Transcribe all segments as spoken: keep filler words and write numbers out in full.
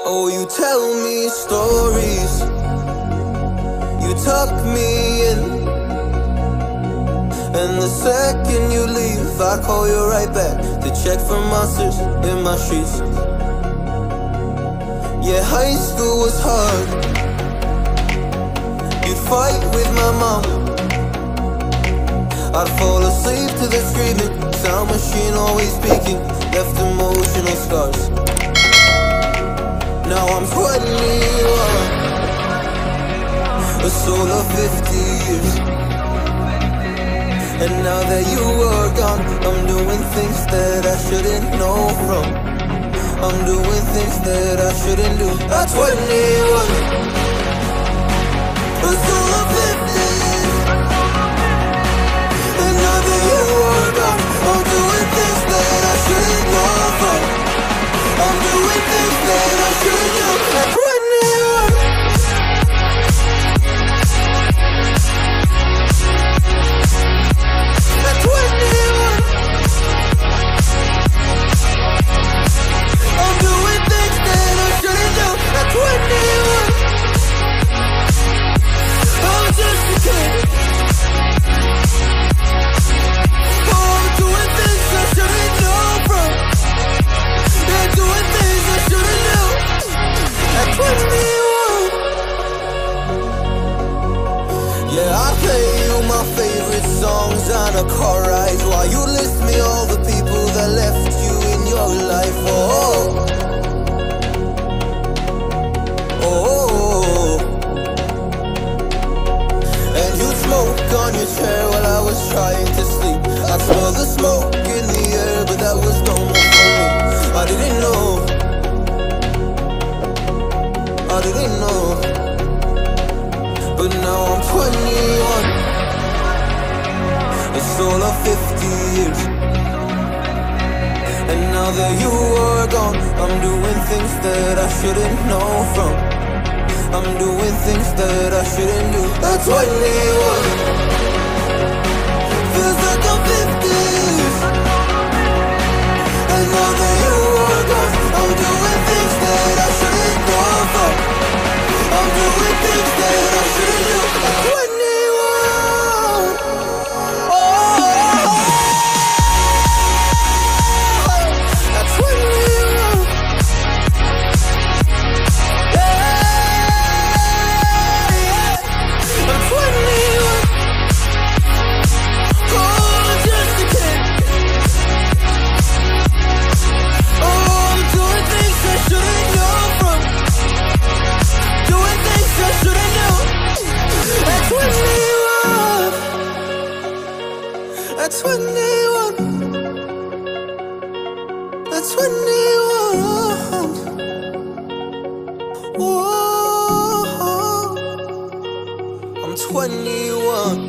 Oh, you tell me stories, you tuck me in, and the second you leave, I call you right back to check for monsters in my sheets. Yeah, high school was hard. You'd fight with my mom, I'd fall asleep to the screaming, sound machine always speaking, left emotional scars. Now I'm twenty-one, a soul of fifty years. And now that you are gone, I'm doing things that I shouldn't know from. I'm doing things that I shouldn't do. At twenty-one, a soul of fifty years. And now that you are gone, I'm doing things that I shouldn't know from. I'm doing things that I shouldn't do. At twenty-one, at twenty-one, I'm doing things that I shouldn't do. At twenty-one, I'm just a kid. Oh, I'm doing things I shouldn't know from. Yeah, doing things I shouldn't do. At twenty-one, yeah, I play you my favorite songs on a car ride while you list me all the people that left you in your life. Oh, oh, and you smoke on your chair while I was trying to sleep. I smell the smoke in the air, but that was normal for me. I didn't know, I didn't know. But now I'm twenty-one, a soul of fifty years. And now that you are gone, I'm doing things that I shouldn't know from. I'm doing things that I shouldn't do. At twenty-one, feels like I'm fifty years. And now that you are gone, I'm doing things that I shouldn't know from. I'm doing things that I shouldn't do. At twenty-one, oh, at twenty-one, yeah, yeah, I'm twenty-one, oh, just a kid. Oh, I'm doing things I shouldn't know from. Doing things I shouldn't know. At twenty-one, at twenty-one, at twenty-one, oh, I'm twenty-one,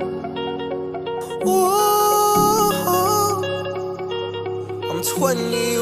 oh, I'm twenty-one.